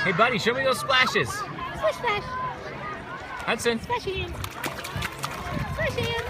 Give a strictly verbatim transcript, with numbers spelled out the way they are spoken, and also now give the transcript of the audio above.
Hey, buddy, show me those splashes. Splish splash. Hudson. Splash hands. Splash hands.